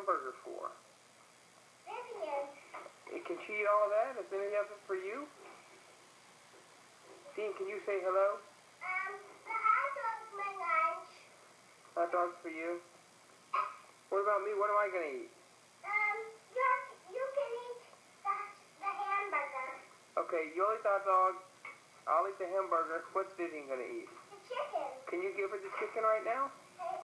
hamburger for? Vivian. Can she eat all of that? Is any of it for you? Dean, can you say hello? The hot dog's my lunch. Hot dog's for you? What about me? What am I going to eat? You can eat the hamburger. Okay, you'll eat the hot dog. I'll eat the hamburger. What's Vivian going to eat? The chicken. Can you give her the chicken right now?